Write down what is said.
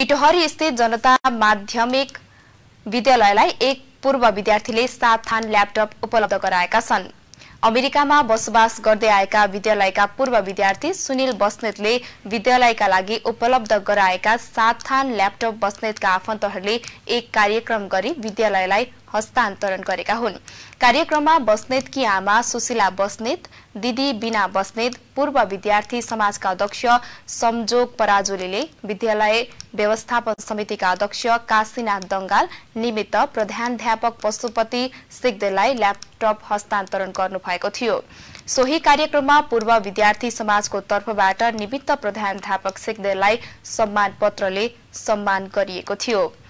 इटहरी स्थित जनता माध्यमिक विद्यालयलाई एक पूर्व विद्यार्थीले 7 थान ल्यापटप उपलब्ध गराएका छन्। अमेरिकामा बसोबास गर्दै आएका विद्यालयका पूर्व विद्यार्थी सुनिल बस्नेतले विद्यालयका लागि उपलब्ध गराएका 7 थान ल्यापटप बस्नेतका आफन्तहरूले एक कार्यक्रम गरी विद्यालयलाई हस्तान्तरण गरेका हुन्। कार्यक्रममा बस्नेतकी आमा सुशीला बस्नेत, दिदी बिना बस्नेत, पूर्व विद्यार्थी समाजका अध्यक्ष समजोग पराजुलीले विद्यालय व्यवस्थापन समितिका अध्यक्ष काशीनाथ दंगाल निमित्त प्रधानाध्यापक पशुपति सिग्देललाई ल्यापटप हस्तान्तरण गर्नुभएको थियो। सोही कार्यक्रममा पूर्व विद्यार्थी समाजको तर्फबाट निमित्त प्रधानाध्यापक सिग्देललाई सम्मान पत्रले सम्मान गरिएको थियो।